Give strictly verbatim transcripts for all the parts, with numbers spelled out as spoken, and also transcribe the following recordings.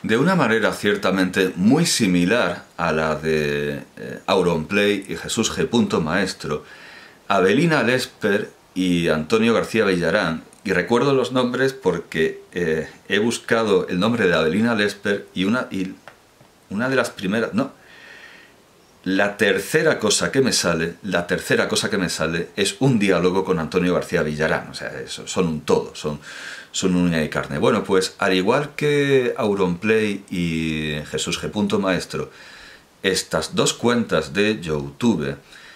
De una manera ciertamente muy similar a la de eh, Auronplay y Jesús G. Maestro, Avelina Lesper y Antonio García Villarán, y recuerdo los nombres porque eh, he buscado el nombre de Avelina Lesper y una, y una de las primeras, no, la tercera cosa que me sale, la tercera cosa que me sale es un diálogo con Antonio García Villarán, o sea, eso, son un todo, son, son uña y carne. Bueno, pues al igual que Auronplay y Jesús G. Maestro, estas dos cuentas de YouTube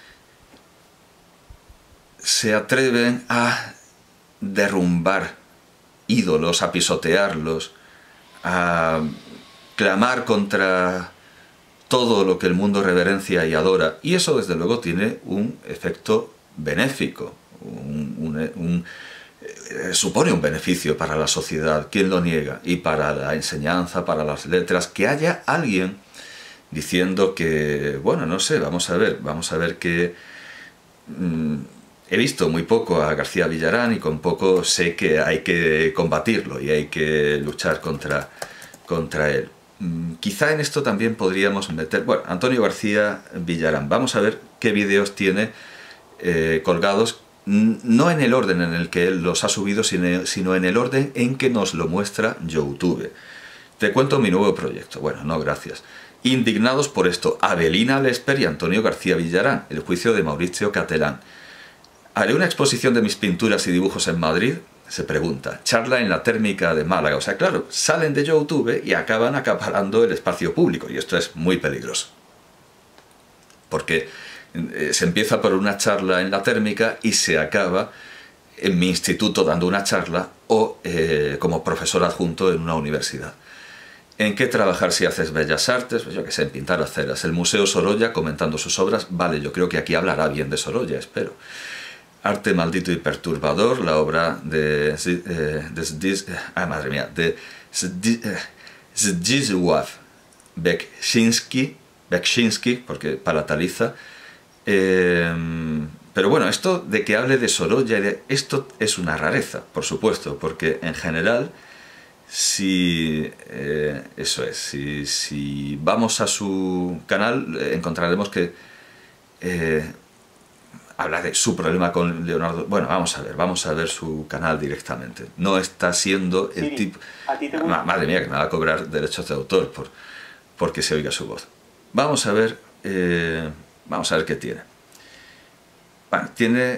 se atreven a derrumbar ídolos, a pisotearlos, a clamar contra todo lo que el mundo reverencia y adora, y eso desde luego tiene un efecto benéfico, un, un, un, eh, supone un beneficio para la sociedad, ¿quién lo niega? Y para la enseñanza, para las letras, que haya alguien diciendo que, bueno, no sé, vamos a ver, vamos a ver que... Mmm, he visto muy poco a García Villarán y con poco sé que hay que combatirlo y hay que luchar contra, contra él. Quizá en esto también podríamos meter... Bueno, Antonio García Villarán. Vamos a ver qué vídeos tiene eh, colgados, no en el orden en el que él los ha subido, sino, sino en el orden en que nos lo muestra YouTube. Te cuento mi nuevo proyecto. Bueno, no, gracias. Indignados por esto, Avelina Lesper y Antonio García Villarán. El juicio de Mauricio Catalán. ¿Haré una exposición de mis pinturas y dibujos en Madrid? Se pregunta. Charla en la térmica de Málaga. O sea, claro, salen de YouTube y acaban acaparando el espacio público. Y esto es muy peligroso. Porque eh, se empieza por una charla en la térmica y se acaba en mi instituto dando una charla o eh, como profesor adjunto en una universidad. ¿En qué trabajar si haces bellas artes? Pues yo qué sé, en pintar aceras. El Museo Sorolla comentando sus obras. Vale, yo creo que aquí hablará bien de Sorolla, espero. Arte maldito y perturbador, la obra de, eh, de, de ah, madre mía, de Zdzisław Beksiński, Beksiński, porque palataliza. Eh, pero bueno, esto de que hable de Sorolla, esto es una rareza, por supuesto, porque en general, si eh, eso es, si, si vamos a su canal, eh, encontraremos que eh, habla de su problema con Leonardo... Bueno, vamos a ver, vamos a ver su canal directamente. No está siendo el sí, tipo... ¿A ti te gusta? Madre mía, que me va a cobrar derechos de autor por porque se oiga su voz. Vamos a ver... Eh, vamos a ver qué tiene. Bueno, tiene...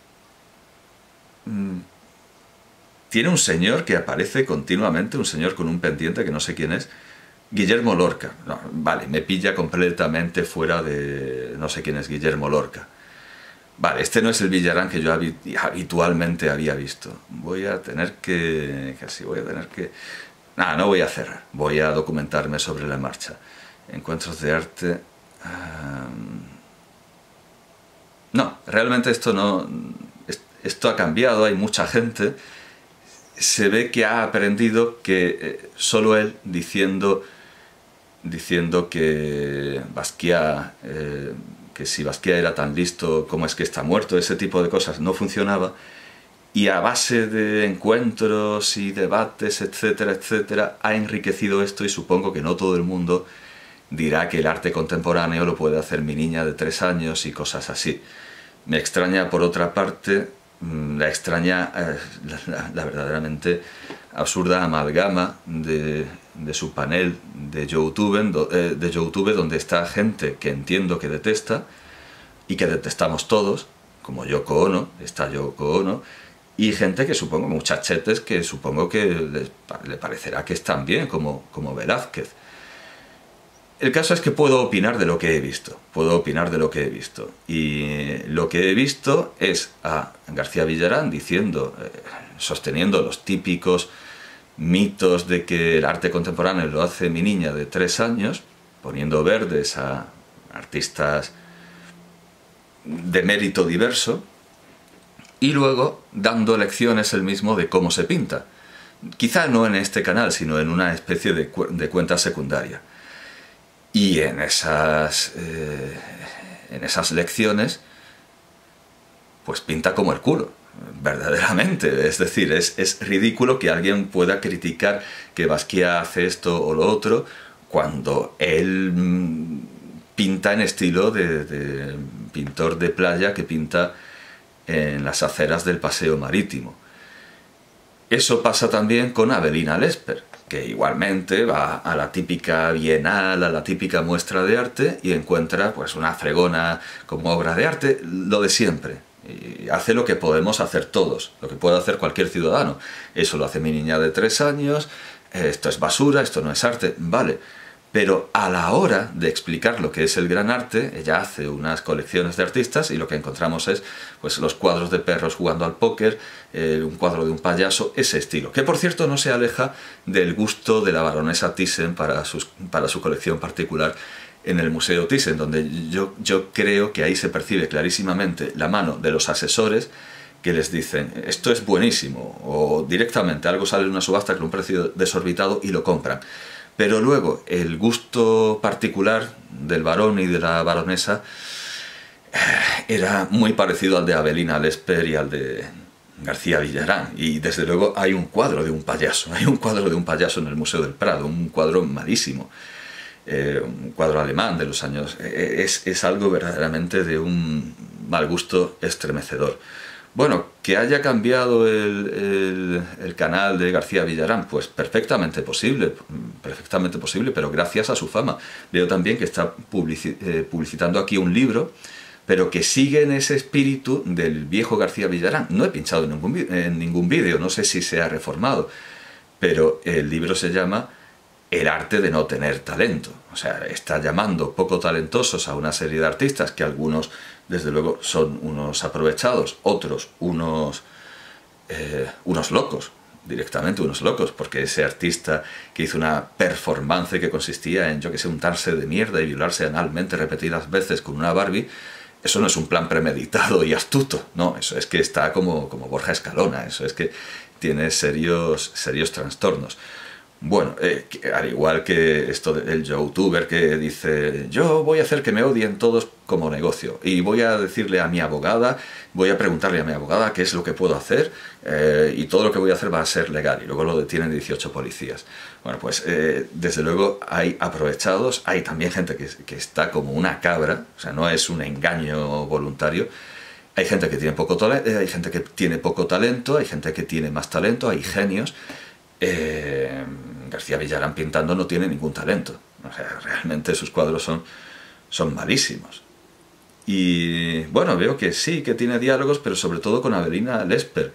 Mmm, tiene un señor que aparece continuamente, un señor con un pendiente que no sé quién es, Guillermo Lorca. No, vale, me pilla completamente fuera de... no sé quién es Guillermo Lorca. Vale, este no es el Villarán que yo habitualmente había visto. Voy a tener que... casi voy a tener que... Nada, no voy a cerrar. Voy a documentarme sobre la marcha. Encuentros de arte... Um... No, realmente esto no... Esto ha cambiado, hay mucha gente. Se ve que ha aprendido que eh, solo él diciendo... diciendo que Basquiat... Eh, que si Basquiat era tan listo, ¿cómo es que está muerto? Ese tipo de cosas no funcionaba. Y a base de encuentros y debates, etcétera, etcétera, ha enriquecido esto y supongo que no todo el mundo dirá que el arte contemporáneo lo puede hacer mi niña de tres años y cosas así. Me extraña, por otra parte, la extraña, eh, la, la verdaderamente absurda amalgama de, de su panel de YouTube, eh, de YouTube, donde está gente que entiendo que detesta y que detestamos todos, como Yoko Ono, está Yoko Ono, y gente que supongo, muchachetes, que supongo que les, le parecerá que están bien, como, como Velázquez. El caso es que puedo opinar de lo que he visto, puedo opinar de lo que he visto. Y lo que he visto es a García Villarán diciendo, eh, sosteniendo los típicos mitos de que el arte contemporáneo lo hace mi niña de tres años, poniendo verdes a artistas de mérito diverso, y luego dando lecciones él mismo de cómo se pinta. Quizá no en este canal, sino en una especie de, cu de cuenta secundaria. Y en esas, eh, en esas lecciones, pues pinta como el culo. verdaderamente. Es decir, es, es ridículo que alguien pueda criticar que Basquiat hace esto o lo otro cuando él mmm, pinta en estilo de, de pintor de playa que pinta en las aceras del paseo marítimo. Eso pasa también con Avelina Lesper, que igualmente va a la típica bienal, a la típica muestra de arte y encuentra pues una fregona como obra de arte, lo de siempre. Y hace lo que podemos hacer todos, lo que puede hacer cualquier ciudadano. Eso lo hace mi niña de tres años, esto es basura, esto no es arte, vale. Pero a la hora de explicar lo que es el gran arte, ella hace unas colecciones de artistas y lo que encontramos es pues, los cuadros de perros jugando al póker, eh, un cuadro de un payaso, ese estilo. Que por cierto no se aleja del gusto de la baronesa Thyssen para, sus, para su colección particular en el Museo Thyssen, donde yo, yo creo que ahí se percibe clarísimamente la mano de los asesores que les dicen, esto es buenísimo, o directamente algo sale en una subasta con un precio desorbitado y lo compran. Pero luego el gusto particular del varón y de la baronesa era muy parecido al de Avelina Lesper y al de García Villarán. Y desde luego hay un cuadro de un payaso, hay un cuadro de un payaso en el Museo del Prado, un cuadro malísimo, eh, un cuadro alemán de los años... Es, es algo verdaderamente de un mal gusto estremecedor. Bueno, que haya cambiado el, el, el canal de García Villarán, pues perfectamente posible, perfectamente posible, pero gracias a su fama. Veo también que está publici eh, publicitando aquí un libro, pero que sigue en ese espíritu del viejo García Villarán. No he pinchado en ningún, en ningún vídeo, no sé si se ha reformado, pero el libro se llama El arte de no tener talento. O sea, está llamando poco talentosos a una serie de artistas que algunos, desde luego, son unos aprovechados, otros unos, eh, unos locos, directamente unos locos, porque ese artista que hizo una performance que consistía en, yo que sé, untarse de mierda y violarse analmente repetidas veces con una Barbie, eso no es un plan premeditado y astuto, no, eso es que está como, como Borja Escalona, eso es que tiene serios, serios trastornos. Bueno, eh, al igual que esto del youtuber que dice yo voy a hacer que me odien todos como negocio y voy a decirle a mi abogada, voy a preguntarle a mi abogada qué es lo que puedo hacer eh, y todo lo que voy a hacer va a ser legal y luego lo detienen dieciocho policías. Bueno, pues eh, desde luego hay aprovechados, hay también gente que, que está como una cabra, o sea, no es un engaño voluntario. Hay gente que tiene poco talento, hay gente que tiene poco talento, hay gente que tiene más talento, hay genios. Eh, García Villarán pintando no tiene ningún talento, o sea, realmente sus cuadros son, son malísimos. Y bueno, veo que sí, que tiene diálogos, pero sobre todo con Avelina Lesper.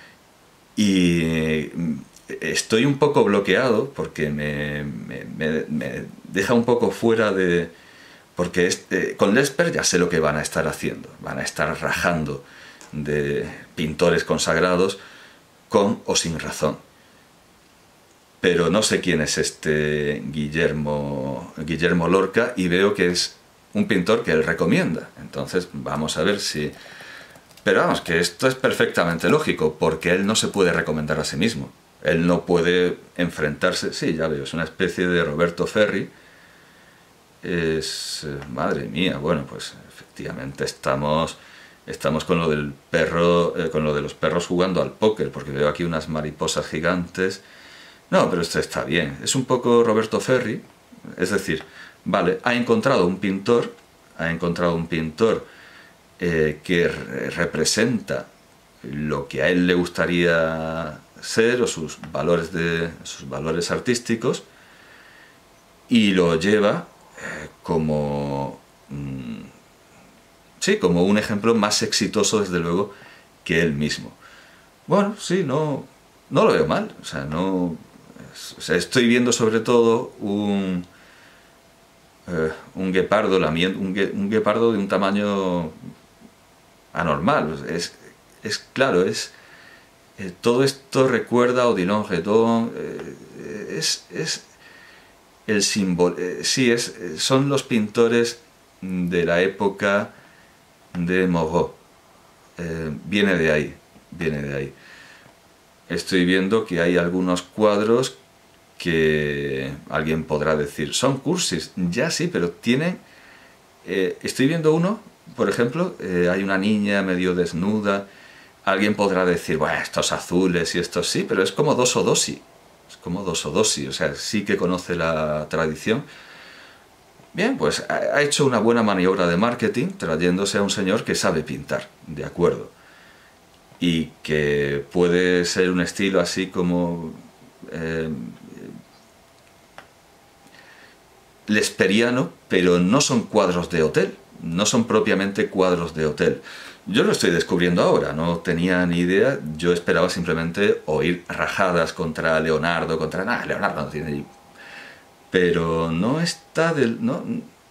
Y estoy un poco bloqueado porque me, me, me, me deja un poco fuera de... Porque este, con Lesper ya sé lo que van a estar haciendo, van a estar rajando de pintores consagrados con o sin razón. Pero no sé quién es este Guillermo, Guillermo Lorca y veo que es un pintor que él recomienda. Entonces vamos a ver si... Pero vamos, que esto es perfectamente lógico, porque él no se puede recomendar a sí mismo. Él no puede enfrentarse... Sí, ya veo, es una especie de Roberto Ferri. Es... Madre mía, bueno, pues efectivamente estamos... Estamos con lo del perro, eh, con lo de los perros jugando al póker, porque veo aquí unas mariposas gigantes... No, pero esto está bien. Es un poco Roberto Ferri, es decir, vale, ha encontrado un pintor, ha encontrado un pintor eh, que re representa lo que a él le gustaría ser o sus valores, de, sus valores artísticos y lo lleva eh, como, mm, sí, como un ejemplo más exitoso, desde luego, que él mismo. Bueno, sí, no, no lo veo mal, o sea, no... O sea, estoy viendo sobre todo un, eh, un guepardo, un, gue, un guepardo de un tamaño anormal. Es, es claro, es eh, todo esto recuerda a Odilon Redon, eh, es, es el símbolo, eh, sí, es, son los pintores de la época de Moreau. Eh, viene de ahí, viene de ahí. Estoy viendo que hay algunos cuadros que alguien podrá decir, son cursis, ya sí, pero tienen... Eh, estoy viendo uno, por ejemplo, eh, hay una niña medio desnuda, alguien podrá decir, bueno, estos azules y estos sí, pero es como Dosso Dossi. Es como Dosso Dossi, o sea, sí que conoce la tradición. Bien, pues ha hecho una buena maniobra de marketing trayéndose a un señor que sabe pintar, de acuerdo. Y que puede ser un estilo así como eh, lesperiano, pero no son cuadros de hotel, no son propiamente cuadros de hotel. Yo lo estoy descubriendo ahora, no tenía ni idea, yo esperaba simplemente oír rajadas contra Leonardo, contra... nada, Leonardo no tiene... Pero no está del... No,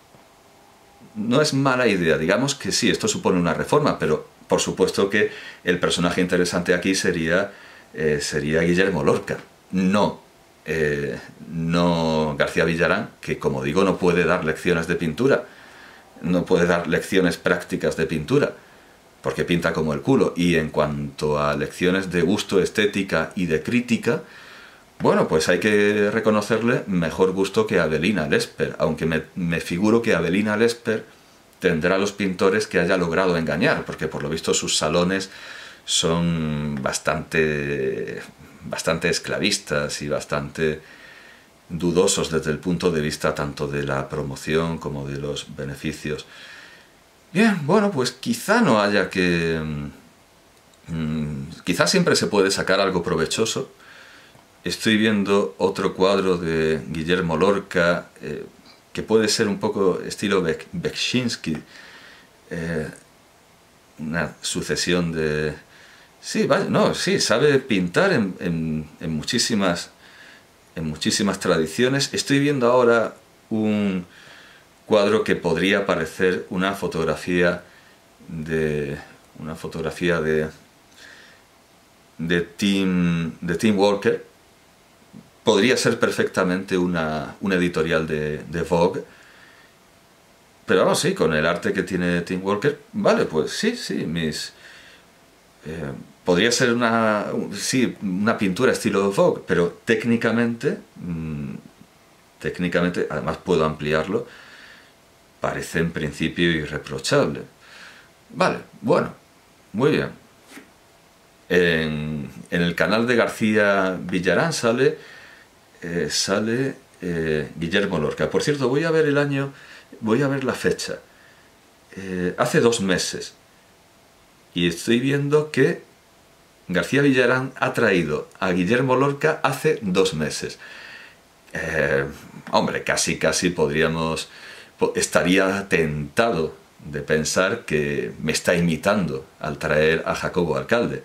no es mala idea, digamos que sí, esto supone una reforma, pero por supuesto que el personaje interesante aquí sería, eh, sería Guillermo Lorca, no, eh, no García Villarán, que como digo no puede dar lecciones de pintura, no puede dar lecciones prácticas de pintura, porque pinta como el culo, y en cuanto a lecciones de gusto, estética y de crítica, bueno, pues hay que reconocerle mejor gusto que Avelina Lesper, aunque me, me figuro que Avelina Lesper tendrá los pintores que haya logrado engañar, porque por lo visto sus salones son bastante, bastante esclavistas y bastante dudosos desde el punto de vista tanto de la promoción como de los beneficios. Bien, bueno, pues quizá no haya que... Mmm, quizá siempre se puede sacar algo provechoso. Estoy viendo otro cuadro de Guillermo Lorca, eh, que puede ser un poco estilo Beksinski, eh, una sucesión de... Sí, vaya, no, sí, sabe pintar en, en, en, muchísimas, en muchísimas tradiciones. Estoy viendo ahora un cuadro que podría parecer una fotografía de... una fotografía de... de Tim, de Tim Walker. Podría ser perfectamente una, una editorial de, de Vogue, pero vamos, sí, con el arte que tiene Tim Walker, vale, pues sí, sí, mis... Eh, podría ser una, sí, una pintura estilo Vogue, pero técnicamente, mmm, técnicamente, además puedo ampliarlo, parece en principio irreprochable. Vale, bueno, muy bien. En, en el canal de García Villarán sale... Eh, sale eh, Guillermo Lorca. Por cierto, voy a ver el año, voy a ver la fecha. Eh, hace dos meses. Y estoy viendo que García Villarán ha traído a Guillermo Lorca hace dos meses. Eh, hombre, casi casi podríamos... Estaría tentado de pensar que me está imitando al traer a Jacobo Alcalde.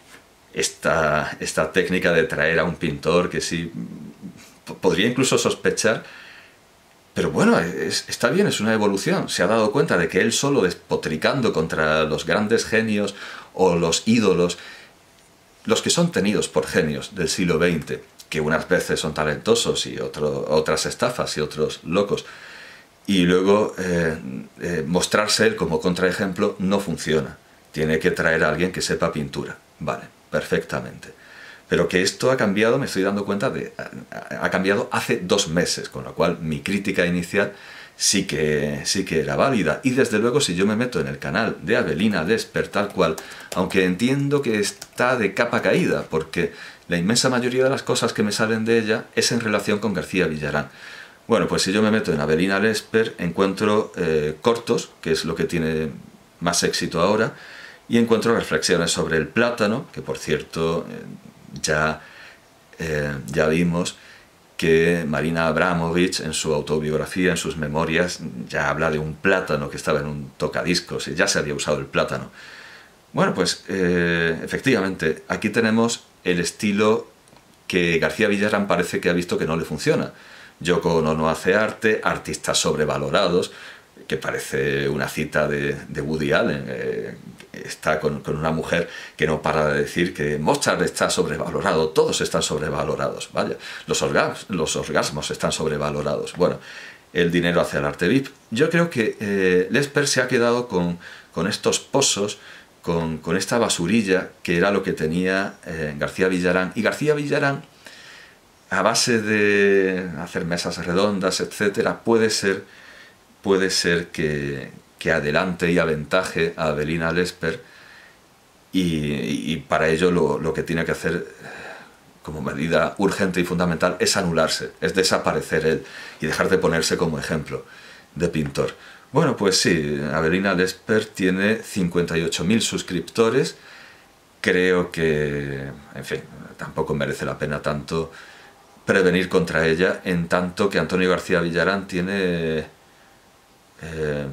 Esta, esta técnica de traer a un pintor que sí... podría incluso sospechar, pero bueno, es, está bien, es una evolución. Se ha dado cuenta de que él solo despotricando contra los grandes genios o los ídolos, los que son tenidos por genios del siglo veinte, que unas veces son talentosos y otro, otras estafas y otros locos, y luego eh, eh, mostrarse él como contraejemplo no funciona. Tiene que traer a alguien que sepa pintura. Vale, perfectamente. Pero que esto ha cambiado, me estoy dando cuenta, de ha cambiado hace dos meses, con lo cual mi crítica inicial sí que, sí que era válida. Y desde luego, si yo me meto en el canal de Avelina Lesper tal cual, aunque entiendo que está de capa caída, porque la inmensa mayoría de las cosas que me salen de ella es en relación con García Villarán. Bueno, pues si yo me meto en Avelina Lesper, encuentro eh, cortos, que es lo que tiene más éxito ahora, y encuentro reflexiones sobre el plátano, que por cierto... Eh, Ya, eh, ya vimos que Marina Abramovich en su autobiografía, en sus memorias, ya habla de un plátano que estaba en un tocadiscos y ya se había usado el plátano. Bueno, pues eh, efectivamente, aquí tenemos el estilo que García Villarán parece que ha visto que no le funciona. Yoko Ono no hace arte, artistas sobrevalorados, que parece una cita de, de Woody Allen. Eh, está con, con una mujer que no para de decir que Mozart está sobrevalorado, todos están sobrevalorados, vaya, los, orgas, los orgasmos están sobrevalorados. Bueno, el dinero hace el arte V I P. Yo creo que eh, Lesper se ha quedado con, con estos pozos, con, con esta basurilla que era lo que tenía eh, García Villarán. Y García Villarán, a base de hacer mesas redondas, etcétera, puede ser, puede ser que, que adelante y aventaje a Avelina Lesper y, y para ello lo, lo que tiene que hacer como medida urgente y fundamental es anularse, es desaparecer él y dejar de ponerse como ejemplo de pintor. Bueno, pues sí, Avelina Lesper tiene cincuenta y ocho mil suscriptores. Creo que, en fin, tampoco merece la pena tanto prevenir contra ella, en tanto que Antonio García Villarán tiene... Eh,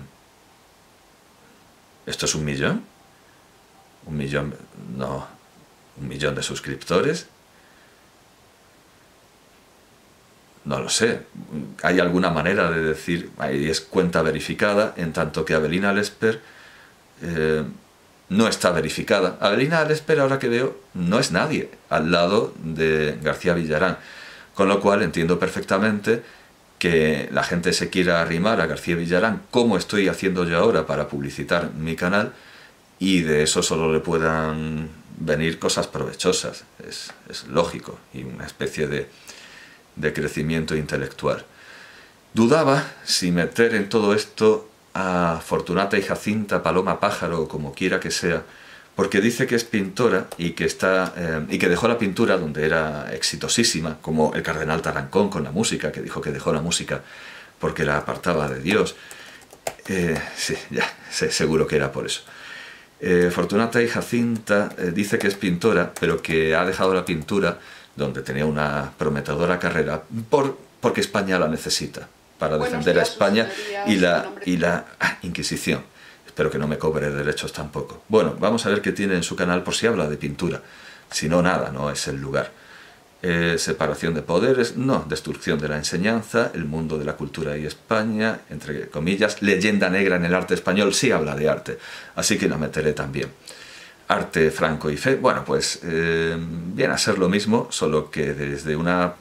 ¿Esto es un millón? ¿Un millón? No, un millón de suscriptores. No lo sé, hay alguna manera de decir, ahí es cuenta verificada, en tanto que Avelina Lesper eh, no está verificada. Avelina Lesper, ahora que veo, no es nadie al lado de García Villarán, con lo cual entiendo perfectamente que la gente se quiera arrimar a García Villarán, como estoy haciendo yo ahora para publicitar mi canal, y de eso solo le puedan venir cosas provechosas, es, es lógico, y una especie de... de crecimiento intelectual. Dudaba si meter en todo esto a Fortunata y Jacinta, Paloma Pájaro, o como quiera que sea, porque dice que es pintora y que, está, eh, y que dejó la pintura donde era exitosísima, como el cardenal Tarancón con la música, que dijo que dejó la música porque la apartaba de Dios. Eh, sí, ya, sé, seguro que era por eso. Eh, Fortunata y Jacinta eh, dice que es pintora, pero que ha dejado la pintura donde tenía una prometedora carrera, por, porque España la necesita, para Buenos defender días, a España y la, y la ah, Inquisición. Espero que no me cobre derechos tampoco. Bueno, vamos a ver qué tiene en su canal por si habla de pintura. Si no, nada, no es el lugar. Eh, separación de poderes, no, destrucción de la enseñanza, el mundo de la cultura y España, entre comillas, leyenda negra en el arte español, sí habla de arte, así que la meteré también. Arte, Franco y fe, bueno, pues eh, viene a ser lo mismo, solo que desde una...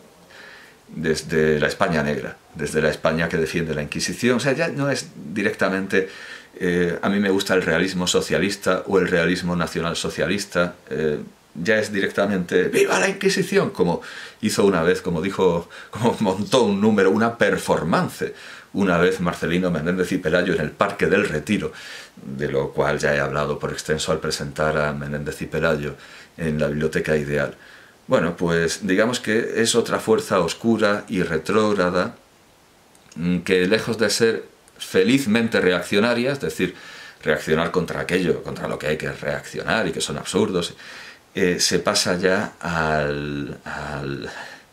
desde la España negra, desde la España que defiende la Inquisición, o sea, ya no es directamente... Eh, a mí me gusta el realismo socialista o el realismo nacional socialista, eh, ya es directamente ¡viva la Inquisición! Como hizo una vez, como dijo, como montó un número, una performance, una vez Marcelino Menéndez y Pelayo en el Parque del Retiro, de lo cual ya he hablado por extenso al presentar a Menéndez y Pelayo en la Biblioteca Ideal. Bueno, pues digamos que es otra fuerza oscura y retrógrada que, lejos de ser felizmente reaccionaria, es decir, reaccionar contra aquello, contra lo que hay que reaccionar y que son absurdos, eh, se pasa ya al, al,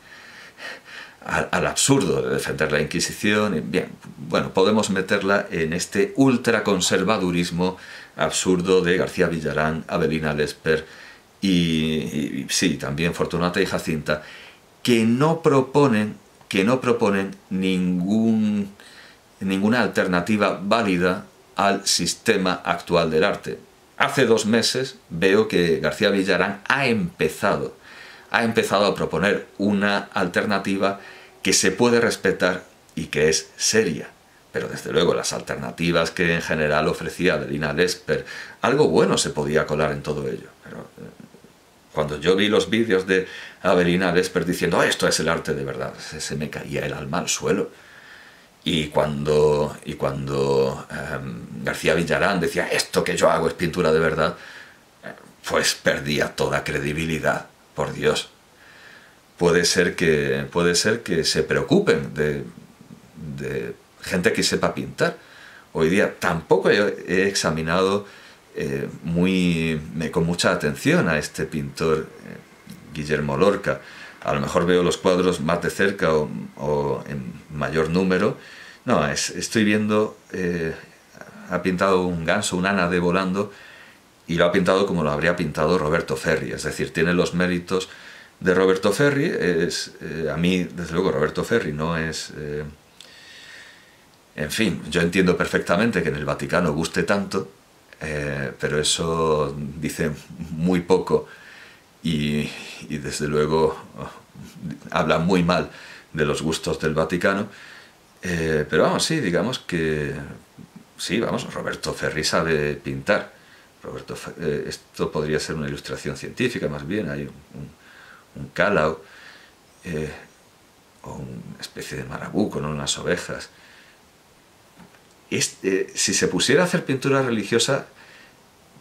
al, al absurdo de defender la Inquisición. Y bien, bueno, podemos meterla en este ultraconservadurismo absurdo de García Villarán, Avelina Lesper y, y sí, también Fortunata y Jacinta, que no proponen, que no proponen ningún, ninguna alternativa válida al sistema actual del arte. Hace dos meses veo que García Villarán ha empezado, ha empezado a proponer una alternativa que se puede respetar y que es seria. Pero desde luego las alternativas que en general ofrecía Avelina Lesper, algo bueno se podía colar en todo ello. Pero eh, cuando yo vi los vídeos de Avelina Lesper diciendo oh, esto es el arte de verdad, se, se me caía el alma al suelo. Y cuando, y cuando um, García Villarán decía esto que yo hago es pintura de verdad, pues perdía toda credibilidad, por Dios. Puede ser que, puede ser que se preocupen de, de gente que sepa pintar. Hoy día tampoco he, he examinado eh, muy, con mucha atención a este pintor eh, Guillermo Lorca. A lo mejor veo los cuadros más de cerca o, o en mayor número. No, es, estoy viendo, eh, ha pintado un ganso, un ánade volando, y lo ha pintado como lo habría pintado Roberto Ferri. Es decir, tiene los méritos de Roberto Ferri. Es, eh, a mí, desde luego, Roberto Ferri no es... Eh, en fin, yo entiendo perfectamente que en el Vaticano guste tanto, eh, pero eso dice muy poco. Y, y desde luego oh, habla muy mal de los gustos del Vaticano, eh, pero vamos, sí, digamos que sí, vamos, Roberto Ferri sabe pintar. Roberto, eh, esto podría ser una ilustración científica, más bien, hay un, un, un calao, eh, o una especie de marabú con unas ovejas. Este, si se pusiera a hacer pintura religiosa,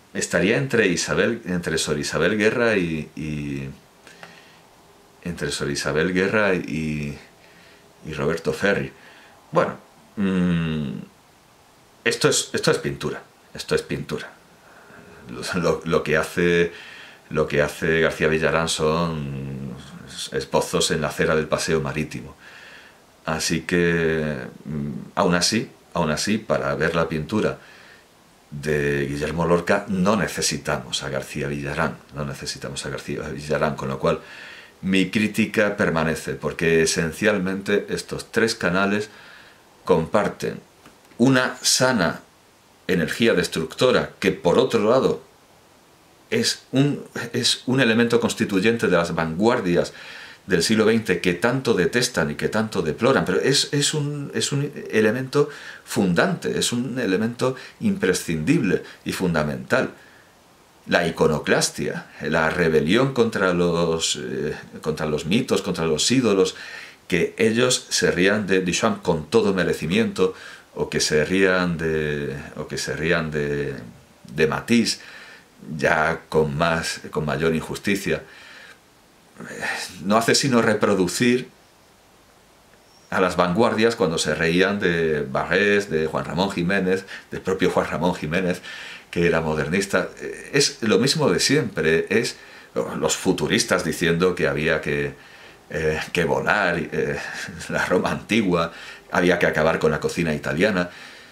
estaría entre Isabel, entre Sor Isabel Guerra y, y entre Sor Isabel Guerra y, y Roberto Ferri. Bueno, mmm, esto es esto es pintura, esto es pintura. Lo, lo que hace lo que hace García Villarán son esbozos en la acera del paseo marítimo. Así que, aún así, aún así, para ver la pintura de Guillermo Lorca no necesitamos a García Villarán, no necesitamos a García Villarán, con lo cual mi crítica permanece, porque esencialmente estos tres canales comparten una sana energía destructora que, por otro lado, es un, es un elemento constituyente de las vanguardias del siglo veinte que tanto detestan y que tanto deploran, pero es, es, un, es un elemento fundante, es un elemento imprescindible y fundamental. La iconoclastia, la rebelión contra los, eh, contra los mitos, contra los ídolos, que ellos se rían de Duchamp con todo merecimiento, o que se rían de, o que se rían de, de Matisse, ya con, más, con mayor injusticia, no hace sino reproducir a las vanguardias cuando se reían de Barrés, de Juan Ramón Jiménez, del propio Juan Ramón Jiménez, que era modernista. Es lo mismo de siempre, es los futuristas diciendo que había que, eh, que volar, eh, la Roma antigua, había que acabar con la cocina italiana.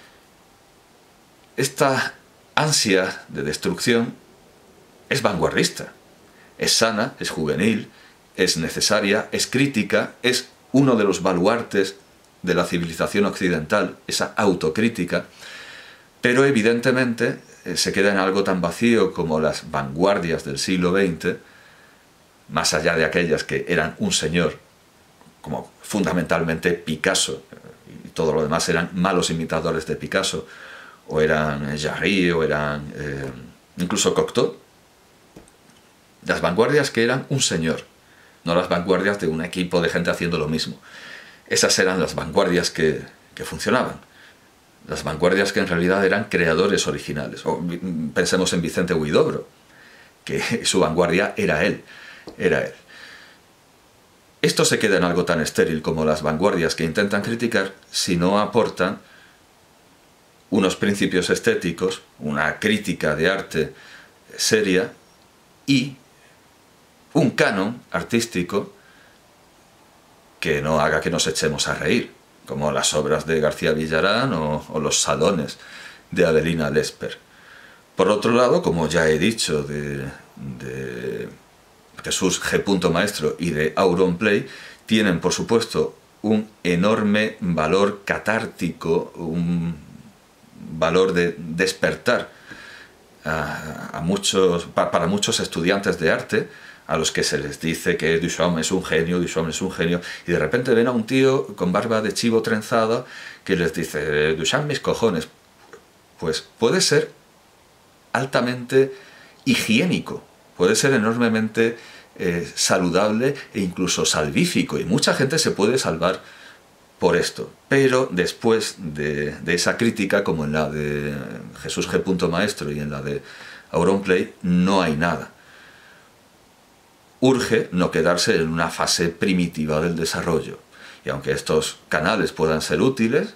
Esta ansia de destrucción es vanguardista, es sana, es juvenil, es necesaria, es crítica, es uno de los baluartes de la civilización occidental, esa autocrítica, pero evidentemente eh, se queda en algo tan vacío como las vanguardias del siglo veinte, más allá de aquellas que eran un señor, como fundamentalmente Picasso, y todo lo demás eran malos imitadores de Picasso, o eran Jarry, o eran eh, incluso Cocteau. Las vanguardias que eran un señor, no las vanguardias de un equipo de gente haciendo lo mismo. Esas eran las vanguardias que, que funcionaban. Las vanguardias que en realidad eran creadores originales. O pensemos en Vicente Huidobro, que su vanguardia era él, era él. Esto se queda en algo tan estéril como las vanguardias que intentan criticar si no aportan unos principios estéticos, una crítica de arte seria y un canon artístico que no haga que nos echemos a reír, como las obras de García Villarán o, o los salones de Adelina Lesper. Por otro lado, como ya he dicho, de, de Jesús G. Maestro y de Auronplay, tienen por supuesto un enorme valor catártico, un valor de despertar a, a muchos, para muchos estudiantes de arte, a los que se les dice que Duchamp es un genio, Duchamp es un genio, y de repente ven a un tío con barba de chivo trenzada que les dice, Duchamp mis cojones. Pues puede ser altamente higiénico, puede ser enormemente eh, saludable e incluso salvífico, y mucha gente se puede salvar por esto. Pero después de, de esa crítica, como en la de Jesús G. Maestro y en la de Auronplay, no hay nada. Urge no quedarse en una fase primitiva del desarrollo. Y aunque estos canales puedan ser útiles,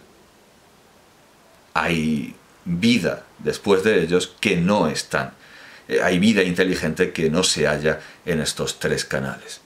hay vida después de ellos que no están. Hay vida inteligente que no se halla en estos tres canales.